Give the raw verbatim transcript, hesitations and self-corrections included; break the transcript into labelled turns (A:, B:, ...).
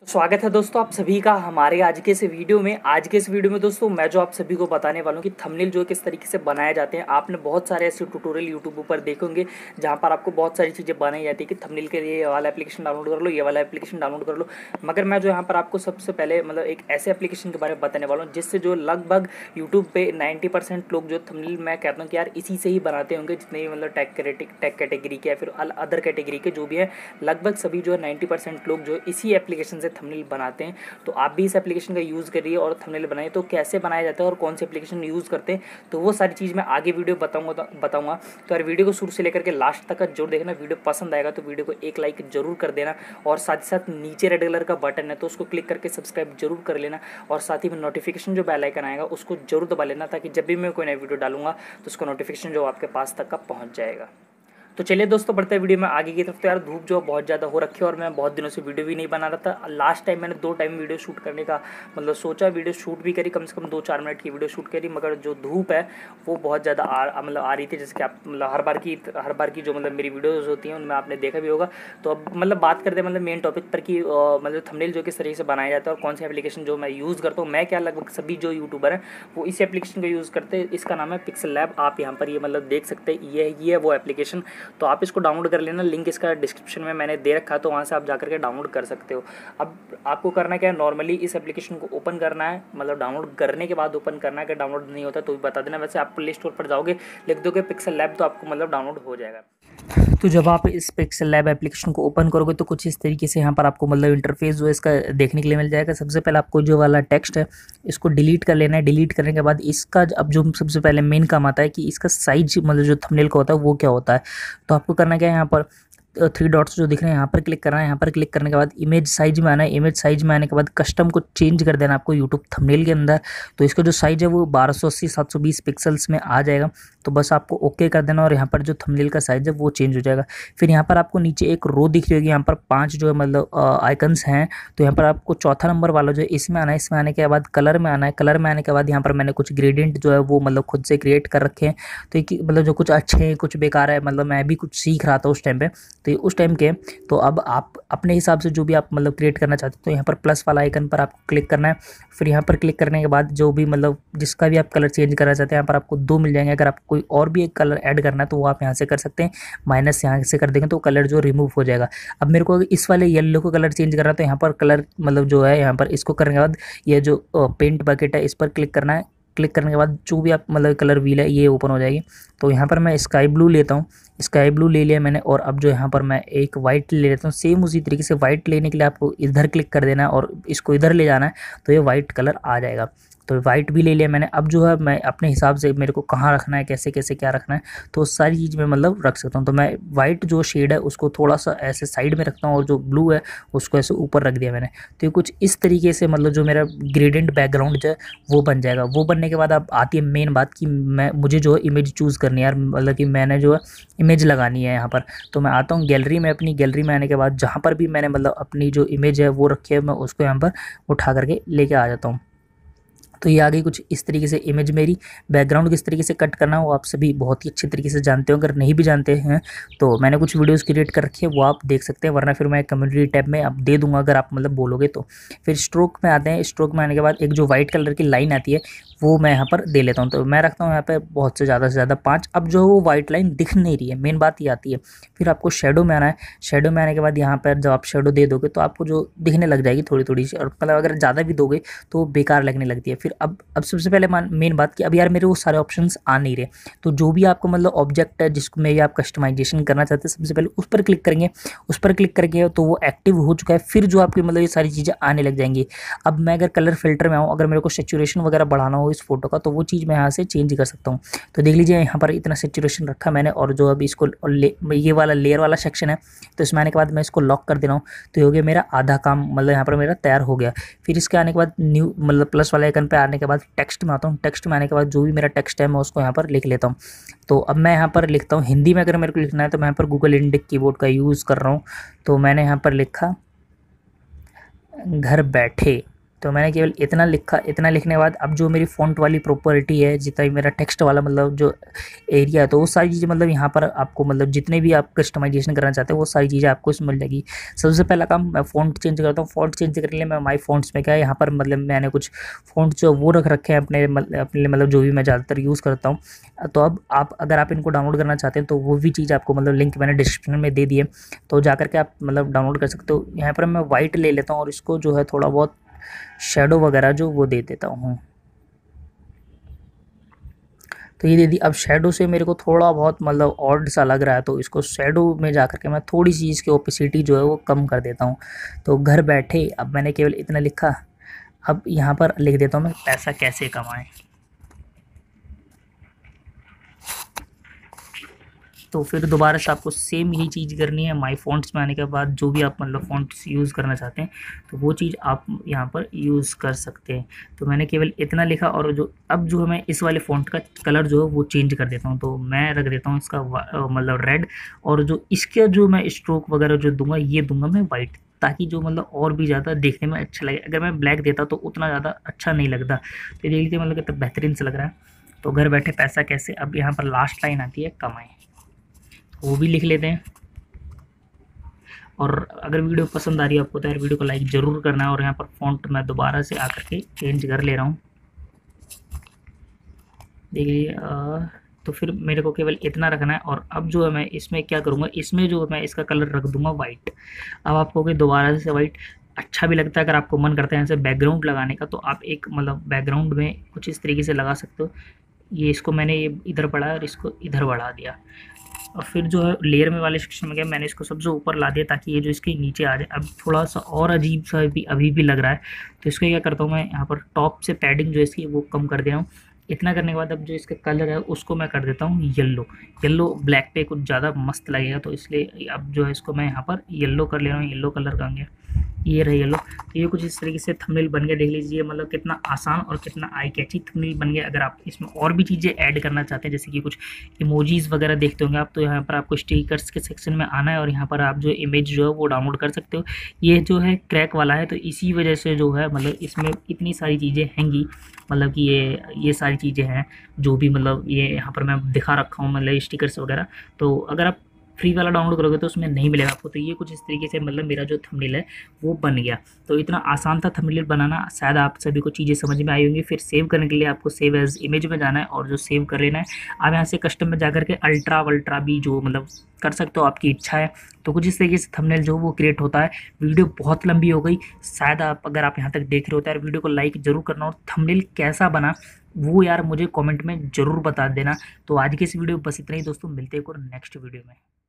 A: तो स्वागत है दोस्तों आप सभी का हमारे आज के इस वीडियो में। आज के इस वीडियो में दोस्तों मैं जो आप सभी को बताने वाला हूँ कि थंबनेल जो किस तरीके से बनाए जाते हैं। आपने बहुत सारे ऐसे ट्यूटोरियल यूट्यूब पर देखे होंगे जहाँ पर आपको बहुत सारी चीज़ें बनाई जाती है कि थंबनेल के लिए ये वाला एप्लीकेशन डाउनलोड कर लो, ये वाला एप्लीकेशन डाउनलोड कर लो। मगर मैं जो यहाँ पर आपको सबसे पहले मतलब एक ऐसे एप्लीकेशन के बारे में बताने वाला हूँ जिससे जो लगभग यूट्यूब पे नाइन्टी परसेंट लोग जो थंबनेल मैं कहता हूँ कि यार इसी से ही बनाते होंगे, जितने भी मतलब टेक टेक कैटेगरी के या फिर अदर कैटेगरी के जो भी है, लगभग सभी जो है नाइन्टी परसेंट लोग जो इसी एप्लीकेशन से थंबनेल बनाते हैं। तो आप भी इस एप्लीकेशन का यूज़ करिए और थंबनेल बनाइए। तो कैसे बनाया जाता है और कौन से एप्लीकेशन यूज़ करते हैं, तो वो सारी चीज़ मैं आगे वीडियो बताऊंगा तो बताऊंगा तो यार वीडियो को शुरू से लेकर के लास्ट तक का जरूर देखना। वीडियो पसंद आएगा तो वीडियो को एक लाइक जरूर कर देना और साथ ही साथ नीचे रेड कलर का बटन है तो उसको क्लिक करके सब्सक्राइब जरूर कर लेना और साथ ही में नोटिफिकेशन जो बेल आइकन आएगा उसको जरूर दबा लेना ताकि जब भी मैं कोई नया वीडियो डालूंगा तो उसका नोटिफिकेशन जो आपके पास तक का पहुँच जाएगा। तो चलिए दोस्तों बढ़ते हैं वीडियो में आगे की तरफ। तो यार धूप जो बहुत ज़्यादा हो रखी है और मैं बहुत दिनों से वीडियो भी नहीं बना रहा था। लास्ट टाइम मैंने दो टाइम वीडियो शूट करने का मतलब सोचा, वीडियो शूट भी करी, कम से कम दो चार मिनट की वीडियो शूट करी, मगर जो धूप है वो बहुत ज़्यादा आ मतलब आ रही थी। जैसे कि आप मतलब हर बार की हर बार की जो मतलब मेरी वीडियोज़ होती हैं उनमें आपने देखा भी होगा। तो अब मतलब बात करते हैं मतलब मेन टॉपिक पर कि मतलब थंबनेल जो किस तरीके से बनाया जाता है और कौन सी एप्लीकेशन जो मैं यूज़ करता हूँ। मैं क्या लगभग सभी जो यूट्यूबर हैं वो इस एप्लीकेशन का यूज़ करते हैं। इसका नाम है पिक्सल लैब। आप यहाँ पर ये मतलब देख सकते हैं, ये ये है वो एप्लीकेशन। तो आप इसको डाउनलोड कर लेना, लिंक इसका डिस्क्रिप्शन में मैंने दे रखा है, तो वहाँ से आप जाकर के डाउनलोड कर सकते हो। अब आपको करना क्या है, नॉर्मली इस एप्लीकेशन को ओपन करना है, मतलब डाउनलोड करने के बाद ओपन करना है। अगर डाउनलोड नहीं होता तो भी बता देना। वैसे आप प्ले स्टोर पर जाओगे, लिख दोगे पिक्सल लैब तो आपको मतलब डाउनलोड हो जाएगा। तो जब आप इस पिक्सल लैब एप्लीकेशन को ओपन करोगे तो कुछ इस तरीके से यहाँ पर आपको मतलब इंटरफेस जो है इसका देखने के लिए मिल जाएगा। सबसे पहले आपको जो वाला टेक्स्ट है इसको डिलीट कर लेना है। डिलीट करने के बाद इसका अब जो सबसे पहले मेन काम आता है कि इसका साइज मतलब जो थंबनेल का होता है वो क्या होता है। तो आपको करना क्या है, यहाँ पर थ्री डॉट्स जो दिख रहे हैं यहाँ पर क्लिक करना है। यहाँ पर क्लिक करने के बाद इमेज साइज में आना है। इमेज साइज में आने के बाद कस्टम को चेंज कर देना आपको यूट्यूब थंबनेल के अंदर। तो इसका जो साइज है वो बारह सौ अस्सी सात सौ बीस पिक्सल्स में आ जाएगा। तो बस आपको ओके कर देना और यहाँ पर जो थंबनेल का साइज है वो चेंज हो जाएगा। फिर यहाँ पर आपको नीचे एक रो दिख रही होगी, यहाँ पर पांच जो है मतलब आइकन्स हैं। तो यहाँ पर आपको चौथा नंबर वाला जो है इसमें आना है। इसमें आने के बाद कलर में आना है। कलर में आने के बाद यहाँ पर मैंने कुछ ग्रेडियंट जो है वो मतलब खुद से क्रिएट कर रखे हैं। तो मतलब जो कुछ अच्छे हैं कुछ बेकार है, मतलब मैं भी कुछ सीख रहा था उस टाइम पे, तो उस टाइम के तो अब आप अपने हिसाब से जो भी आप मतलब क्रिएट करना चाहते हो तो यहाँ पर प्लस वाला आइकन पर आपको क्लिक करना है। फिर यहाँ पर क्लिक करने के बाद जो भी मतलब जिसका भी आप कलर चेंज करना चाहते हैं यहाँ पर आपको दो मिल जाएंगे। अगर आपको कोई और भी एक कलर ऐड करना है तो वो आप यहाँ से कर सकते हैं। माइनस यहाँ से कर देंगे तो कलर जो रिमूव हो जाएगा। अब मेरे को इस वाले येलो को कलर चेंज करना है तो यहाँ पर कलर मतलब जो है यहाँ पर इसको करने के बाद ये जो पेंट बकेट है इस पर क्लिक करना है। क्लिक करने के बाद जो भी आप मतलब कलर व्हील है ये ओपन हो जाएगी। तो यहाँ पर मैं स्काई ब्लू लेता हूँ। स्काई ब्लू ले लिया मैंने और अब जो यहाँ पर मैं एक वाइट ले लेता हूँ। सेम उसी तरीके से वाइट लेने के लिए आपको इधर क्लिक कर देना है और इसको इधर ले जाना है तो ये वाइट कलर आ जाएगा। तो वाइट भी ले लिया मैंने। अब जो है मैं अपने हिसाब से मेरे को कहाँ रखना है, कैसे कैसे क्या रखना है, तो सारी चीज़ में मतलब रख सकता हूँ। तो मैं वाइट जो शेड है उसको थोड़ा सा ऐसे साइड में रखता हूँ और जो ब्लू है उसको ऐसे ऊपर रख दिया मैंने। तो ये कुछ इस तरीके से मतलब जो मेरा ग्रेडियंट बैकग्राउंड जो है वो बन जाएगा। वो बनने के बाद अब आती है मेन बात कि मैं मुझे जो है इमेज चूज़ करनी है यार, मतलब कि मैंने जो है इमेज लगानी है यहाँ पर। तो मैं आता हूँ गैलरी में। अपनी गैलरी में आने के बाद जहाँ पर भी मैंने मतलब अपनी जो इमेज है वो रखी है मैं उसको यहाँ पर उठा करके लेके आ जाता हूँ। तो ये आगे कुछ इस तरीके से इमेज मेरी बैकग्राउंड किस तरीके से कट करना है वो आप सभी बहुत ही अच्छे तरीके से जानते हो। अगर नहीं भी जानते हैं तो मैंने कुछ वीडियोस क्रिएट कर रखी है वो आप देख सकते हैं, वरना फिर मैं कम्युनिटी टैब में आप दे दूंगा अगर आप मतलब बोलोगे तो। फिर स्ट्रोक में आते हैं। स्ट्रोक में आने के बाद एक जो वाइट कलर की लाइन आती है वो मैं यहाँ पर दे लेता हूँ। तो मैं रखता हूँ यहाँ पर बहुत से ज़्यादा से ज़्यादा पाँच। अब जो वो वाइट लाइन दिख नहीं रही है, मेन बात ये आती है। फिर आपको शेडो में आना है। शेडो में आने के बाद यहाँ पर जब आप शेडो दे दोगे तो आपको जो दिखने लग जाएगी थोड़ी थोड़ी सी, और मतलब अगर ज़्यादा भी दोगे तो बेकार लगने लगती है। फिर अब अब सबसे पहले मेन बात कि अब यार मेरे वो सारे ऑप्शंस आ नहीं रहे। तो जो भी आपको मतलब ऑब्जेक्ट है जिसको में आप कस्टमाइजेशन करना चाहते हैं सबसे पहले उस पर क्लिक करेंगे। उस पर क्लिक करके तो वो एक्टिव हो चुका है। फिर जो आपकी मतलब ये सारी चीज़ें आने लग जाएंगी। अब मैं अगर कलर फिल्टर में आऊँ, अगर मेरे को सेचुरेशन वगैरह बढ़ाना हो इस फोटो का तो वो चीज़ मैं यहाँ से चेंज कर सकता हूँ। तो देख लीजिए यहाँ पर इतना सेचुरेशन रखा मैंने और जो अभी इसको ये वाला लेयर वाला सेक्शन है तो इसमें आने के बाद मैं इसको लॉक कर दे रहा हूँ। तो हो गया मेरा आधा काम, मतलब यहाँ पर मेरा तैयार हो गया। फिर इसके आने के बाद न्यू मतलब प्लस वाले आइकन पे आने के बाद टेक्स्ट में आता हूँ। टेक्स्ट में आने के बाद जो भी मेरा टेक्स्ट है मैं उसको यहाँ पर लिख लेता हूँ। तो अब मैं यहाँ पर लिखता हूँ हिंदी में। अगर मेरे को लिखना है तो मैं यहाँ पर गूगल इंडिक कीबोर्ड का यूज़ कर रहा हूँ। तो मैंने यहाँ पर लिखा घर बैठे तो मैंने केवल इतना लिखा, इतना लिखने के बाद अब जो मेरी फ़ॉन्ट वाली प्रॉपर्टी है, जितना भी मेरा टेक्स्ट वाला मतलब जो एरिया है, तो वो सारी चीज़ें मतलब यहाँ पर आपको मतलब जितने भी आप कस्टमाइजेशन करना चाहते हो वो सारी चीज़ें आपको इसमें मिल जाएगी। सबसे पहला काम मैं फ़ॉन्ट चेंज करता हूँ। फ़ॉन्ट चेंज करने के लिए मैं माई फ़ॉन्ट्स में क्या है, यहाँ पर मतलब मैंने कुछ फ़ॉन्ट जो वो रख रखे हैं अपने अपने मतलब जो भी मैं ज़्यादातर यूज़ करता हूँ। तो अब आप अगर आप इनको डाउनलोड करना चाहते हैं तो वो भी चीज़ आपको मतलब लिंक मैंने डिस्क्रिप्शन में दे दी है, तो जा करके आप मतलब डाउनलोड कर सकते हो। यहाँ पर मैं वाइट ले लेता हूँ और इसको जो है थोड़ा बहुत शेडो वगैरह जो वो दे देता हूँ। तो ये दे दी। अब शेडो से मेरे को थोड़ा बहुत मतलब ऑड सा लग रहा है, तो इसको शेडो में जा करके मैं थोड़ी सी इसकी ओपेसिटी जो है वो कम कर देता हूँ। तो घर बैठे अब मैंने केवल इतना लिखा। अब यहाँ पर लिख देता हूँ मैं पैसा कैसे कमाएं। तो फिर दोबारा से आपको सेम यही चीज़ करनी है। माई फ़ॉन्ट्स में आने के बाद जो भी आप मतलब फ़ॉन्ट्स यूज़ करना चाहते हैं तो वो चीज़ आप यहाँ पर यूज़ कर सकते हैं। तो मैंने केवल इतना लिखा और जो अब जो मैं इस वाले फ़ॉन्ट का कलर जो है वो चेंज कर देता हूँ। तो मैं रख देता हूँ इसका मतलब रेड, और जो इसका जो मैं स्ट्रोक वगैरह जो दूंगा ये दूंगा मैं वाइट, ताकि जो मतलब और भी ज़्यादा देखने में अच्छा लगे। अगर मैं ब्लैक देता तो उतना ज़्यादा अच्छा नहीं लगता। तो देख लीजिए मतलब कितना बेहतरीन से लग रहा है। तो घर बैठे पैसा कैसे, अब यहाँ पर लास्ट लाइन आती है कमाएं, वो भी लिख लेते हैं। और अगर वीडियो पसंद आ रही है आपको तो यार वीडियो को लाइक ज़रूर करना है। और यहाँ पर फ़ॉन्ट मैं दोबारा से आकर के चेंज कर ले रहा हूँ, देखिए। तो फिर मेरे को केवल इतना रखना है। और अब जो है मैं इसमें क्या करूँगा, इसमें जो मैं इसका कलर रख दूँगा वाइट। अब आपको कि दोबारा से वाइट अच्छा भी लगता है। अगर आपको मन करता है ऐसे बैकग्राउंड लगाने का तो आप एक मतलब बैकग्राउंड में कुछ इस तरीके से लगा सकते हो। ये इसको मैंने ये इधर बढ़ाया और इसको इधर बढ़ा दिया। और फिर जो है लेयर में वाले सेक्शन में गया, मैंने इसको सबसे ऊपर ला दिया ताकि ये जो इसके नीचे आ जाए। अब थोड़ा सा और अजीब सा भी अभी भी लग रहा है, तो इसको क्या करता हूँ मैं यहाँ पर टॉप से पैडिंग जो है इसकी वो कम कर दे रहा हूँ। इतना करने के बाद अब जो इसका कलर है उसको मैं कर देता हूँ येलो। येलो ब्लैक पे कुछ ज़्यादा मस्त लगेगा, तो इसलिए अब जो है इसको मैं यहाँ पर येलो कर ले रहा हूँ। येलो कलर का गया, ये रही येलो। ये कुछ इस तरीके से थंबनेल बन गया। देख लीजिए मतलब कितना आसान और कितना आई कैची थंबनेल बन गया। अगर आप इसमें और भी चीज़ें ऐड करना चाहते हैं, जैसे कि कुछ इमोजीज़ वगैरह देखते होंगे आप, तो यहाँ पर आपको स्टिकर्स के सेक्शन में आना है और यहाँ पर आप जो इमेज जो है वो डाउनलोड कर सकते हो। ये जो है क्रैक वाला है, तो इसी वजह से जो है मतलब इसमें इतनी सारी चीज़ें हैंगी, मतलब कि ये ये सारी चीज़ें हैं जो भी मतलब ये यहाँ पर मैं दिखा रखा हूँ मतलब स्टिकर्स वगैरह। तो अगर आप फ्री वाला डाउनलोड करोगे तो उसमें नहीं मिलेगा आपको। तो ये कुछ इस तरीके से मतलब मेरा जो थंबनेल है वो बन गया। तो इतना आसान था थंबनेल बनाना। शायद आप सभी को चीज़ें समझ में आई होंगी। फिर सेव करने के लिए आपको सेव एज इमेज में जाना है और जो सेव कर लेना है। आप यहाँ से कस्टम में जाकर के अल्ट्रा वल्ट्रा भी जो मतलब कर सकते हो, आपकी इच्छा है। तो कुछ इस तरीके से थंबनेल जो वो क्रिएट होता है। वीडियो बहुत लंबी हो गई शायद, आप अगर आप यहाँ तक देख रहे हो तो यार वीडियो को लाइक ज़रूर करना। और थंबनेल कैसा बना वो यार मुझे कमेंट में ज़रूर बता देना। तो आज की इस वीडियो बस इतना ही दोस्तों, मिलते हैं एक और नेक्स्ट वीडियो में।